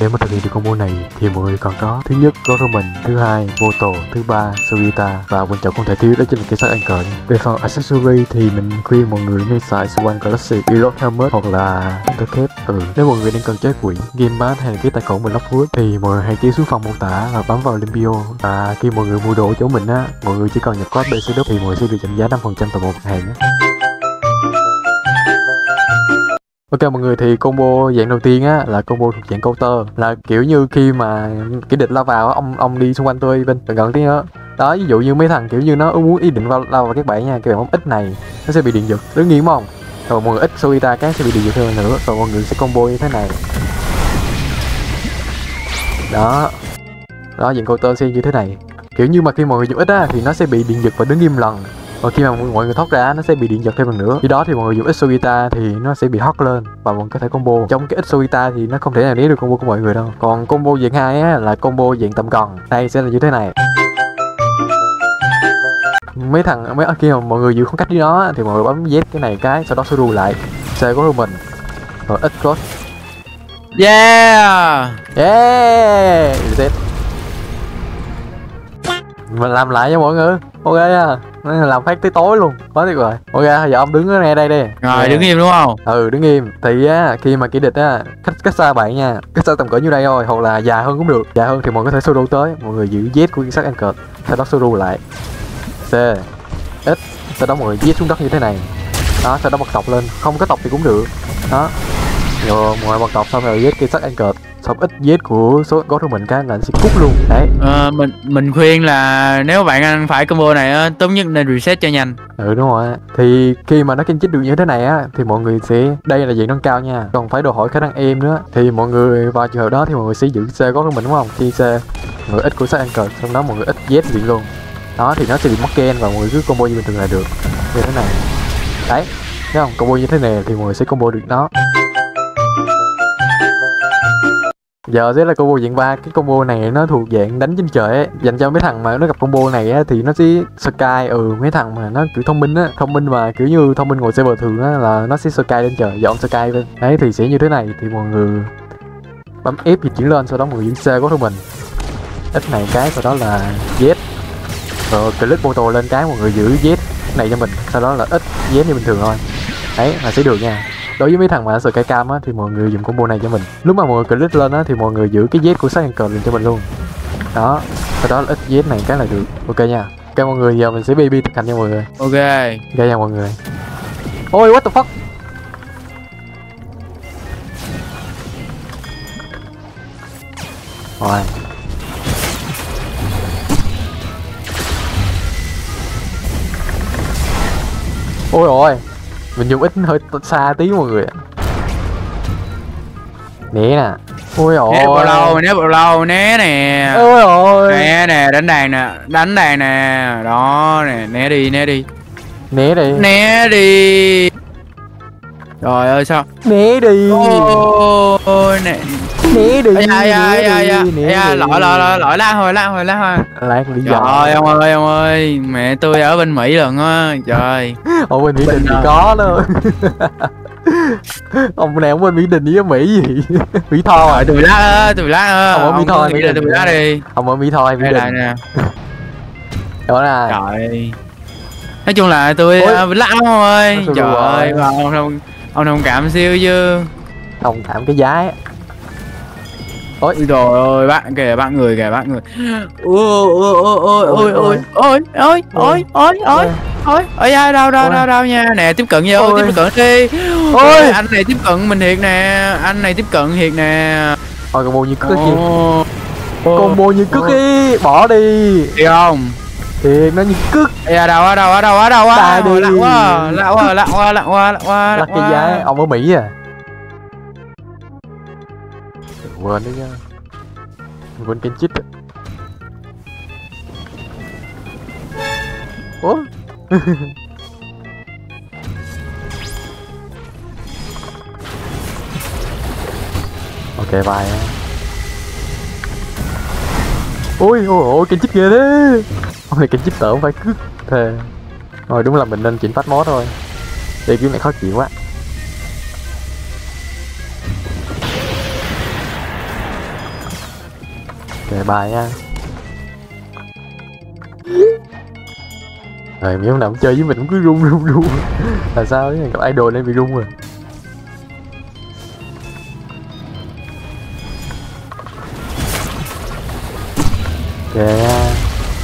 Để mà thực hiện được combo này thì mọi người còn có thứ nhất Goroman, thứ hai Moto, thứ ba Suita và quan trọng không thể thiếu đó chính là cái xác anchor. Về phần accessory thì mình khuyên mọi người nên xài Swan Galaxy Pilot Helmet hoặc là Intercap. Nếu mọi người đang cần trái quỷ, gamepad hay là cái tài khoản Blockwood thì mọi người hãy kéo xuống phần mô tả và bấm vào link bio. Và khi mọi người mua đồ chỗ mình á, mọi người chỉ cần nhập code BCW thì mọi người sẽ được giảm giá 5% toàn bộ mặt hàng á. Ok mọi người, thì combo dạng đầu tiên á là combo thuộc dạng counter, là kiểu như khi mà kẻ địch lao vào á, ông đi xung quanh tôi bên gần tí nữa đó. Ví dụ như mấy thằng kiểu như nó muốn ý định lao vào các bạn nha, cái bạn bấm ít này nó sẽ bị điện giật, đứng nghiêm không, rồi mọi người ít Suita cái sẽ bị điện giật thêm nữa, rồi mọi người sẽ combo như thế này đó. Dạng counter sẽ như thế này, kiểu như mà khi mọi người dùng ít á thì nó sẽ bị điện giật và đứng im lần, và khi mà mọi người thoát ra nó sẽ bị điện giật thêm lần nữa. Khi đó thì mọi người dùng ít Suita thì nó sẽ bị hot lên và mọi người có thể combo. Trong cái ít Suita thì nó không thể nào né được combo của mọi người đâu. Còn combo dạng 2 á là combo dạng tầm gần, đây sẽ là như thế này. Khi mà mọi người giữ khoảng cách với nó thì mọi người bấm Z cái này cái, sau đó Suru lại xe của mình rồi ít code. Yeah Reset. Mình làm lại nha mọi người, ok nha, làm phát tới tối luôn, quá tuyệt vời. Ok, giờ ông đứng ngay đây đi. Rồi đứng im đúng không? Đứng im. Thì á, khi mà kẻ địch á cách xa bạn nha, cách xa tầm cỡ như đây thôi, hoặc là dài hơn cũng được. Dài hơn thì mọi người có thể solo tới, mọi người giữ Z của xác anchor, sau đó solo lại C X, sau đó mọi người Z xuống đất như thế này đó, sau đó bật tộc lên, không có tộc thì cũng được đó. Rồi mọi người bật tộc xong rồi Z cái xác anchor, xong ít Z của số gót của mình cái là sẽ cút luôn đấy. Mình khuyên là nếu bạn ăn phải combo này á, tốt nhất nên reset cho nhanh. Đúng rồi. Thì khi mà nó kinh chích được như thế này á thì mọi người sẽ, đây là dạng nâng cao nha, còn phải đòi hỏi khả năng aim nữa. Thì mọi người vào trường hợp đó thì mọi người sẽ giữ C gót của mình đúng không, khi C mọi người ít của xác anchor, xong đó mọi người ít Z liền luôn đó, thì nó sẽ bị mất gen và mọi người cứ combo như bình thường là được, như thế này đấy, thấy không? Combo như thế này thì mọi người sẽ combo được nó. Giờ sẽ là combo dạng 3. Cái combo này nó thuộc dạng đánh trên trời ấy, dành cho mấy thằng mà nó gặp combo này á thì nó sẽ sky. Mấy thằng mà nó kiểu thông minh mà kiểu như thông minh ngồi server thường á là nó sẽ sky lên trời, dọn sky lên đấy, thì sẽ như thế này. Thì mọi người bấm F di chuyển lên, sau đó mọi người giữ C của mình ít này cái, sau đó là Z, rồi click moto lên cái mọi người giữ Z này cho mình, sau đó là ít Z như bình thường thôi đấy, là sẽ được nha. Đối với mấy thằng mà sky cam á thì mọi người dùng combo này cho mình. Lúc mà mọi người click lên á thì mọi người giữ cái Z của xác anchor lên cho mình luôn đó, sau đó là ít Z này cái là được. Ok nha. Ok mọi người, giờ mình sẽ BB thực hành nha mọi người. Ok nha mọi người. Ôi what the fuck. Rồi ôi ôi, mình dùng ít hơi xa tí mọi người ạ. Né nè. Ôi ôi. Né bao lâu né nè. Ôi ôi. Né nè, đánh đàn nè. Đó nè, né đi. Né đi. Trời ơi sao? Né đi. Ôi nè. Né đi. Lỗi la hồi. Lát lý do. Trời ông ơi, mẹ tôi ở bên Mỹ lần á, trời. Ở bên Mỹ Đình thì có đâu. Ông này ông bên Mỹ Đình với Mỹ gì? Mỹ Tho à? Tôi lát ông ở Mỹ Tho, tôi lát đi. Ông ở Mỹ Tho hay Mỹ Đình nè. Đó nè. Trời. Nói chung là tôi lát ông ơi. Trời ơi, ông thông cảm siêu chứ. Thông cảm cái giá. Ôi trời ơi, bạn người. Ôi đâu nha. Nè tiếp cận vô, tiếp cận đi. Ôi anh này tiếp cận mình thiệt nè. Thôi combo như cức gì. Combo như cức đi, bỏ đi. Đi không? Thiệt nó như cức. Ở đâu á. Lạ quá. Lắc cái giá, ông ở Mỹ à. Quên đấy nha. Quên kênh chích. Ủa? Ok bye. Ôi kênh chích ghê thế. Ông này kênh chích tởm phải cướp thề. Rồi đúng là mình nên chỉnh phát mod thôi. Đây kiếm này khó chịu quá. Kệ bài nha. Rồi mấy hôm nào cũng chơi với mình cũng cứ run. Là sao đấy, gặp idol nên bị run rồi. Kệ nha.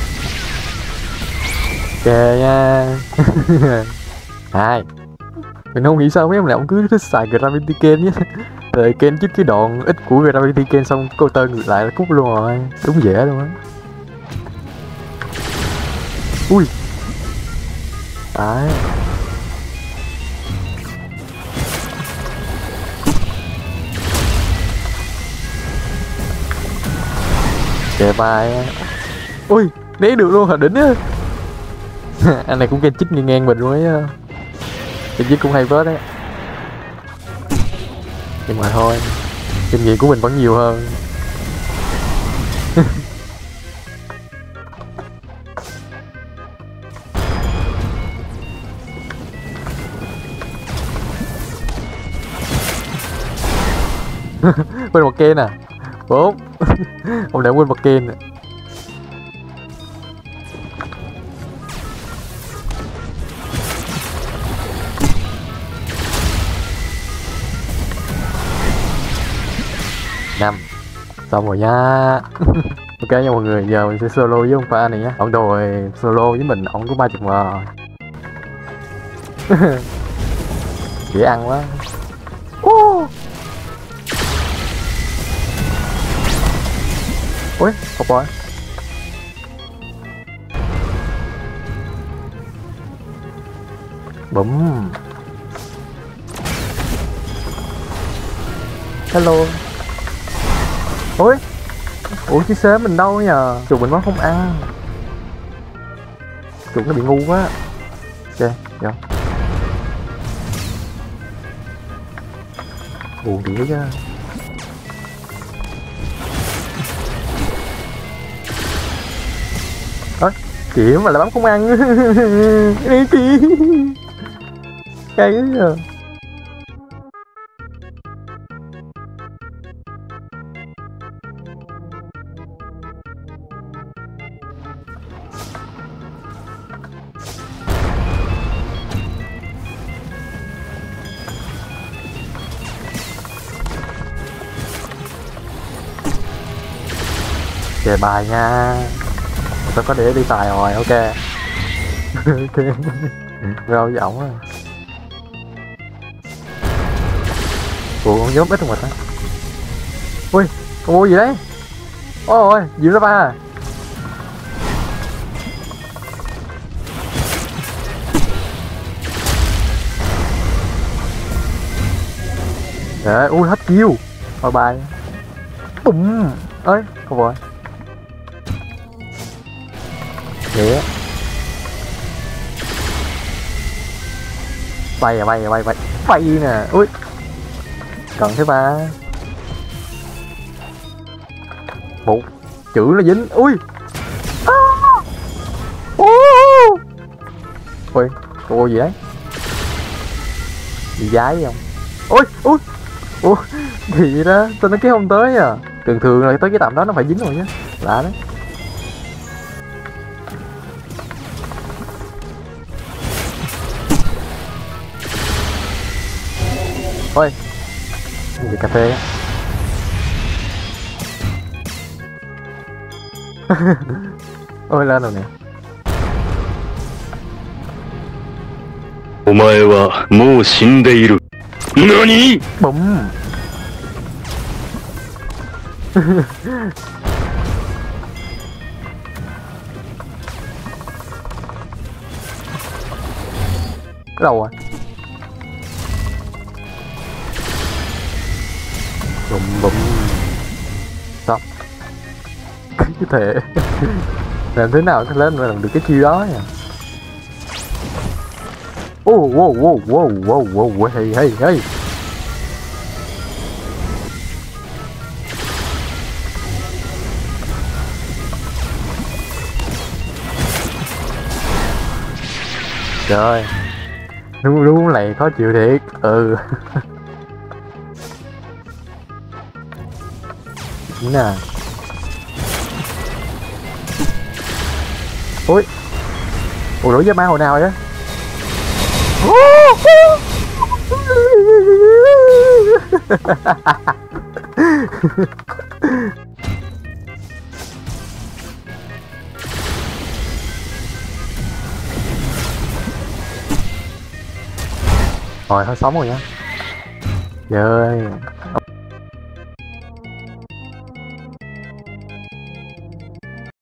Kệ nha. Hai. Mình không nghĩ sao mấy ông nào cũng cứ thích xài Gravity Ken nhé. Rồi Ken chích cái đoạn ít của Gravity Ken xong cô tơ ngược lại là cút luôn rồi. Đúng dễ luôn á. Ui. Đấy. Kệ bài. Ui, né được luôn hả, đỉnh á. Anh này cũng Ken chích ngang mình luôn ấy. Ken chích cũng hay vớt đấy. Nhưng mà thôi, kinh nghiệm của mình vẫn nhiều hơn. Quên một Ken à. 4. Ông đã quên một Ken. 5. Xong rồi nha. Ok nha mọi người, giờ mình sẽ solo với ông pha này nhé. Ông đòi solo với mình, ông có 30 m. Dễ ăn quá. Ui, không rồi. Bùm. Hello. Ui. Ủa chiếc xế mình đâu nhờ. Chuột mình nó không ăn. Chuột nó bị ngu quá. Ok, rồi. Buồn đĩa chứ. Ơ, kiểu mà là bấm không ăn. Đi kì. Cay quá giờ. Kệ bài nha. Tôi có để đi tài rồi, ok. Ok. Rau với ổng á. Ủa con nhóm ít không mà ta. Ui, con mua gì đấy. Ôi, Diệu ra ba. Đấy, ui hết chiêu. Bye bye. Bùm. Ơi, không rồi. Thế. Bay à, bay à, bay bay. Bay nè. Ui. Cần thứ ba. Một chữ nó dính. Ui. Ui, cô gì đấy? Bị giái không? Ui, ui. Ủa, gì vậy đó? Tôi nói cái không tới à. Thường thường là tới cái tầm đó nó phải dính rồi chứ. Lạ đấy. Ôi. Gì cà phê á. Ôi lên rồi nè. お前はもう死んでいる。何? Bùm. Cái đầu à. Bùm bùm. Stop. Cái thể. Làm thế nào lên mà làm được cái chiêu đó nhỉ? Oh, wow, wow, wow, wow, wow, hey, hey, hey. Trời, đúng này khó chịu thiệt. Ừ. Nè. Ui. Ủa rủi với ma hồi nào vậy? Rồi thôi sống rồi nhá. Trời ơi,